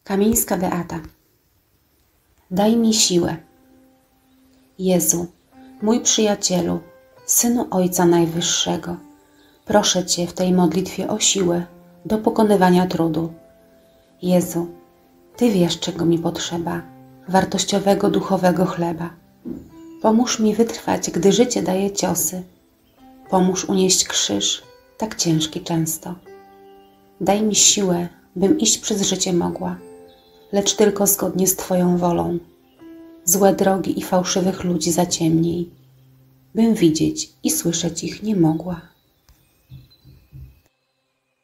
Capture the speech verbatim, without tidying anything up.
Kamińska Beata. Daj mi siłę. Jezu, mój przyjacielu, Synu Ojca Najwyższego, proszę Cię w tej modlitwie o siłę do pokonywania trudu. Jezu, Ty wiesz, czego mi potrzeba, wartościowego duchowego chleba. Pomóż mi wytrwać, gdy życie daje ciosy. Pomóż unieść krzyż, tak ciężki często. Daj mi siłę, bym iść przez życie mogła, lecz tylko zgodnie z Twoją wolą. Złe drogi i fałszywych ludzi zaciemnij, bym widzieć i słyszeć ich nie mogła.